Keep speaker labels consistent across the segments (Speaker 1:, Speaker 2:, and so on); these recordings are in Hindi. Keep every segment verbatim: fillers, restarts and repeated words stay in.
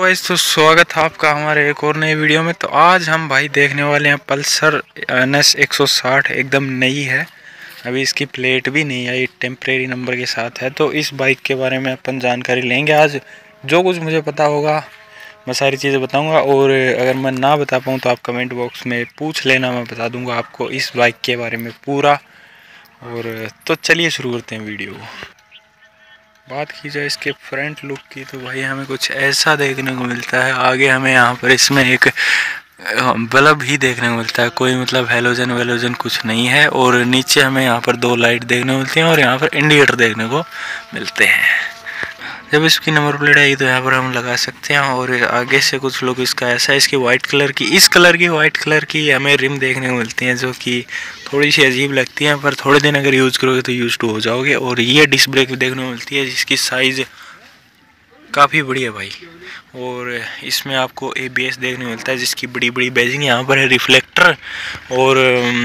Speaker 1: गाइस, तो स्वागत है आपका हमारे एक और नए वीडियो में। तो आज हम भाई देखने वाले हैं पल्सर एन एस एक सौ साठ। एकदम नई है, अभी इसकी प्लेट भी नहीं आई, टेम्परेरी नंबर के साथ है। तो इस बाइक के बारे में अपन जानकारी लेंगे आज। जो कुछ मुझे पता होगा मैं सारी चीज़ें बताऊंगा, और अगर मैं ना बता पाऊँ तो आप कमेंट बॉक्स में पूछ लेना, मैं बता दूंगा आपको इस बाइक के बारे में पूरा। और तो चलिए शुरू करते हैं वीडियो। बात की जाए इसके फ्रंट लुक की तो भाई हमें कुछ ऐसा देखने को मिलता है। आगे हमें यहाँ पर इसमें एक बल्ब ही देखने को मिलता है, कोई मतलब हेलोजन वेलोजन कुछ नहीं है। और नीचे हमें यहाँ पर दो लाइट देखने को मिलती हैं और यहाँ पर इंडिकेटर देखने को मिलते हैं। जब इसकी नंबर प्लेट आई तो यहाँ पर हम लगा सकते हैं। और आगे से कुछ लोग इसका ऐसा है, इसकी वाइट कलर की इस कलर की वाइट कलर की हमें रिम देखने को मिलती हैं, जो कि थोड़ी सी अजीब लगती हैं, पर थोड़े दिन अगर यूज़ करोगे तो यूज टू हो जाओगे। और ये डिस्क ब्रेक भी देखने को मिलती है, जिसकी साइज़ काफ़ी बड़ी है भाई। और इसमें आपको ए बी एस देखने को मिलता है, जिसकी बड़ी बड़ी बैजिंग यहाँ पर है, रिफ्लेक्टर। और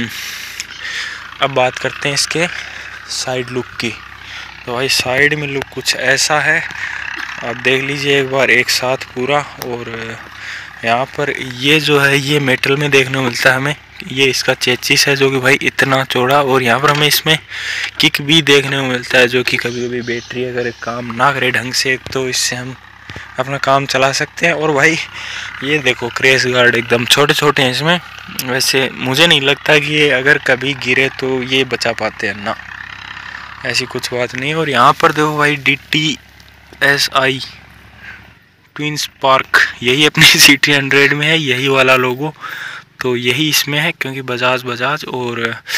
Speaker 1: अब बात करते हैं इसके साइड लुक की। तो भाई साइड में लुक कुछ ऐसा है, आप देख लीजिए एक बार एक साथ पूरा। और यहाँ पर ये जो है ये मेटल में देखने को मिलता है हमें, ये इसका चेचिस है जो कि भाई इतना चौड़ा। और यहाँ पर हमें इसमें किक भी देखने को मिलता है, जो कि कभी कभी बैटरी अगर काम ना करे ढंग से तो इससे हम अपना काम चला सकते हैं। और भाई ये देखो क्रेश गार्ड एकदम छोटे छोटे हैं इसमें। वैसे मुझे नहीं लगता कि ये अगर कभी गिरे तो ये बचा पाते हैं ना, ऐसी कुछ बात नहीं। और यहाँ पर देखो भाई D T S I twin spark, यही अपनी सी टी हंड्रेड में है, यही वाला लोगो तो यही इसमें है, क्योंकि बजाज बजाज। और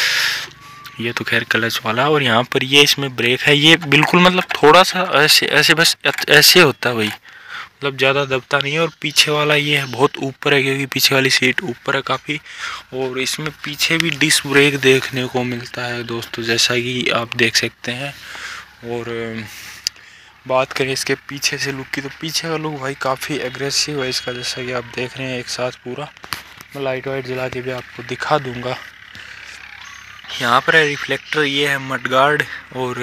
Speaker 1: ये तो खैर क्लच वाला। और यहाँ पर ये इसमें ब्रेक है, ये बिल्कुल मतलब थोड़ा सा ऐसे ऐसे बस ऐसे होता है भाई, मतलब ज़्यादा दबता नहीं है। और पीछे वाला ये है बहुत ऊपर है, क्योंकि पीछे वाली सीट ऊपर है काफ़ी। और इसमें पीछे भी डिस्क ब्रेक देखने को मिलता है दोस्तों, जैसा कि आप देख सकते हैं। और बात करें इसके पीछे से लुक की तो पीछे का लुक भाई काफ़ी एग्रेसिव है इसका, जैसा कि आप देख रहे हैं एक साथ पूरा। मैं लाइट वाइट जला के भी आपको दिखा दूंगा। यहाँ पर है रिफ्लेक्टर, ये है मडगार्ड, और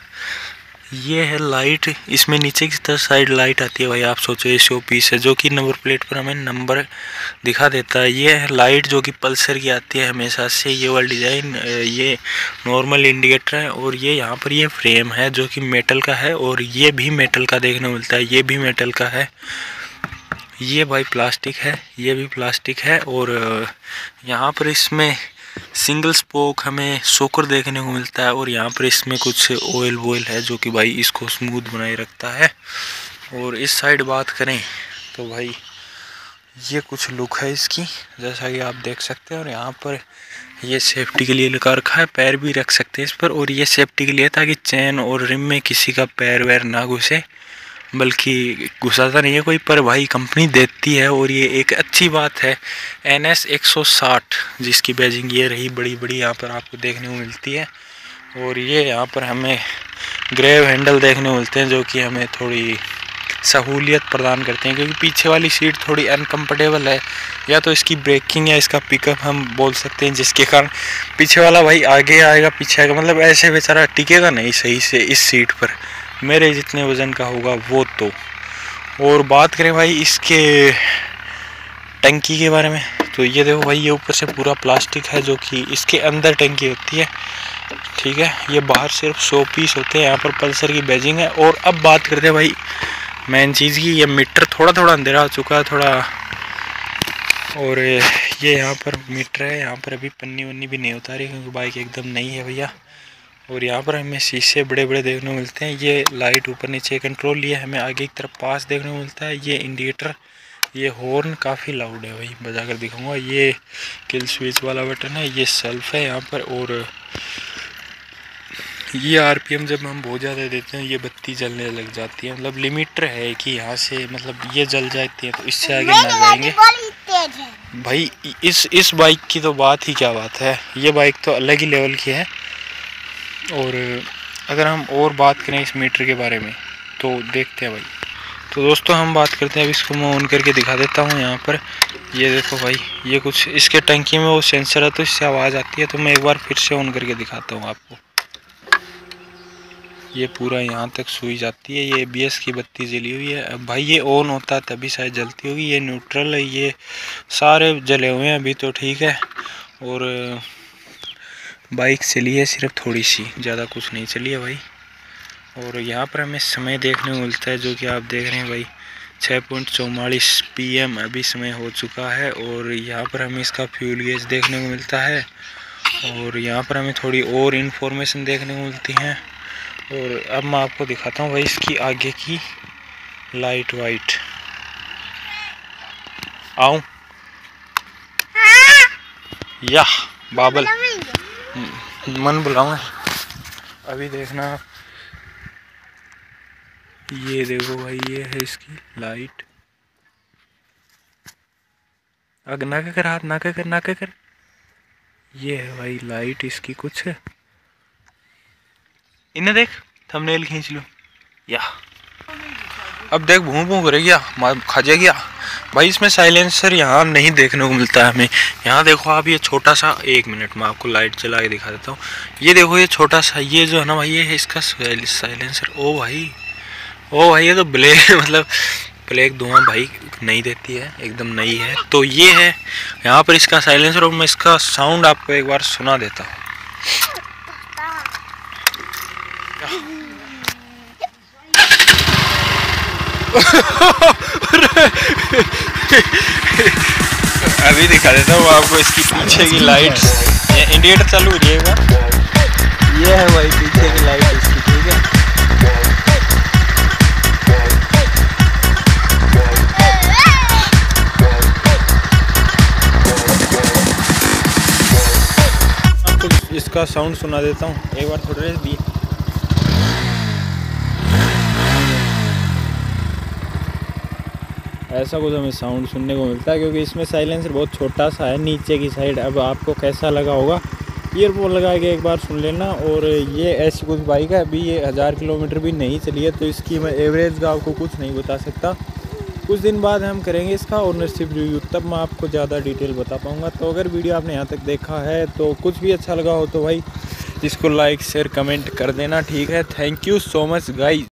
Speaker 1: ये है लाइट। इसमें नीचे की तरफ साइड लाइट आती है भाई, आप सोचो ये शो पीस है जो कि नंबर प्लेट पर हमें नंबर दिखा देता है। ये है लाइट जो कि पल्सर की आती है हमेशा से, ये वाला डिज़ाइन। ये नॉर्मल इंडिकेटर है। और ये यहाँ पर ये फ्रेम है जो कि मेटल का है, और ये भी मेटल का देखने को मिलता है, ये भी मेटल का है। ये भाई प्लास्टिक है, ये भी प्लास्टिक है। और यहाँ पर इसमें सिंगल स्पोक हमें सोकर देखने को मिलता है। और यहाँ पर इसमें कुछ ऑयल वॉयल है जो कि भाई इसको स्मूथ बनाए रखता है। और इस साइड बात करें तो भाई ये कुछ लुक है इसकी, जैसा कि आप देख सकते हैं। और यहाँ पर ये सेफ्टी के लिए लगा रखा है, पैर भी रख सकते हैं इस पर। और ये सेफ्टी के लिए ताकि चैन और रिम में किसी का पैर वैर ना घुसे, बल्कि घुसाता नहीं है कोई, पर भाई कंपनी देती है। और ये एक अच्छी बात है एन एस एक सौ साठ, जिसकी बैजिंग ये रही बड़ी बड़ी यहाँ पर आपको देखने को मिलती है। और ये यहाँ पर हमें ग्रेव हैंडल देखने को मिलते हैं, जो कि हमें थोड़ी सहूलियत प्रदान करते हैं, क्योंकि पीछे वाली सीट थोड़ी अनकम्फर्टेबल है। या तो इसकी ब्रेकिंग या इसका पिकअप हम बोल सकते हैं, जिसके कारण पीछे वाला भाई आगे आएगा पीछे आएगा, मतलब ऐसे बेचारा टिकेगा नहीं सही से इस सीट पर, मेरे जितने वज़न का होगा वो तो। और बात करें भाई इसके टंकी के बारे में तो ये देखो भाई ये ऊपर से पूरा प्लास्टिक है, जो कि इसके अंदर टंकी होती है, ठीक है। ये बाहर सिर्फ सौ पीस होते हैं। यहाँ पर पल्सर की बैजिंग है। और अब बात करते हैं भाई मेन चीज़ की, ये मीटर थोड़ा थोड़ा अंधेरा हो चुका है थोड़ा। और ये यहाँ पर मीटर है, यहाँ पर अभी पन्नी वन्नी भी नहीं उतारी, क्योंकि बाइक एकदम नई है भैया। और यहाँ पर हमें शीशे बड़े बड़े देखने को मिलते हैं। ये लाइट ऊपर नीचे कंट्रोल लिए हमें आगे की तरफ पास देखने को मिलता है। ये इंडिकेटर, ये हॉर्न काफ़ी लाउड है भाई, बजा कर दिखाऊंगा। ये किल स्विच वाला बटन है, ये सेल्फ है यहाँ पर। और ये आरपीएम जब हम बहुत ज़्यादा देते हैं ये बत्ती जलने लग जाती है, मतलब लिमिटर है कि यहाँ से मतलब ये जल जाती है, तो इससे आगे ना जाएंगे भाई। इस इस बाइक की तो बात ही क्या बात है, ये बाइक तो अलग ही लेवल की है। और अगर हम और बात करें इस मीटर के बारे में तो देखते हैं भाई। तो दोस्तों हम बात करते हैं, अब इसको मैं ऑन करके दिखा देता हूँ। यहाँ पर ये देखो भाई, ये कुछ इसके टंकी में वो सेंसर है, तो इससे आवाज़ आती है। तो मैं एक बार फिर से ऑन करके दिखाता हूँ आपको। ये पूरा यहाँ तक सुई जाती है। ये ए बी एस की बत्ती जली हुई है। अब भाई ये ऑन होता है तभी शायद जलती होगी। ये न्यूट्रल है, ये सारे जले हुए हैं अभी तो ठीक है। और बाइक चली है सिर्फ थोड़ी सी, ज़्यादा कुछ नहीं चली है भाई। और यहाँ पर हमें समय देखने को मिलता है जो कि आप देख रहे हैं भाई, छः पॉइंट चौवालीस पी एम अभी समय हो चुका है। और यहाँ पर हमें इसका फ्यूल गेज देखने को मिलता है। और यहाँ पर हमें थोड़ी और इन्फॉर्मेशन देखने को मिलती हैं। और अब मैं आपको दिखाता हूँ भाई इसकी आगे की लाइट वाइट। आऊँ या बाबल मन बुलाऊँ। अभी देखना, ये देखो भाई, ये है इसकी लाइट। अगर ना कर हाथ ना कर ना कर, ये है भाई लाइट इसकी कुछ। इन्हें देख, थंबनेल खींच लो या। अब देख भूं भूं करेगी, खा जाएगी भाई। इसमें साइलेंसर यहाँ नहीं देखने को मिलता है हमें। यहाँ देखो आप, ये छोटा सा, एक मिनट में आपको लाइट जला के दिखा देता हूँ। ये देखो ये छोटा सा, ये जो है ना भाई, ये है इसका साइलेंसर। ओ भाई, ओ भाई, ये तो ब्लैक मतलब ब्लैक धुआं भाई नहीं देती है, एकदम नई है। तो ये है यहाँ पर इसका साइलेंसर। और मैं इसका साउंड आपको एक बार सुना देता हूँ। अभी दिखा देता हूँ आपको इसकी पीछे की लाइट। इंडिकेटर चालू करिएगा, ये है भाई पीछे की लाइट इसकी, ठीक है। आपको इसका साउंड सुना देता हूँ एक बार, थोड़े दी। ऐसा कुछ हमें साउंड सुनने को मिलता है क्योंकि इसमें साइलेंसर बहुत छोटा सा है नीचे की साइड। अब आपको कैसा लगा होगा, ईयरफोन लगा के एक बार सुन लेना। और ये ऐसी कुछ बाइक है, अभी ये हज़ार किलोमीटर भी नहीं चली है, तो इसकी मैं एवरेज का आपको कुछ नहीं बता सकता। कुछ दिन बाद हम करेंगे इसका ओनरशिप रिव्यू, तब मैं आपको ज़्यादा डिटेल बता पाऊँगा। तो अगर वीडियो आपने यहाँ तक देखा है तो कुछ भी अच्छा लगा हो तो भाई इसको लाइक शेयर कमेंट कर देना, ठीक है। Thank you so much guys.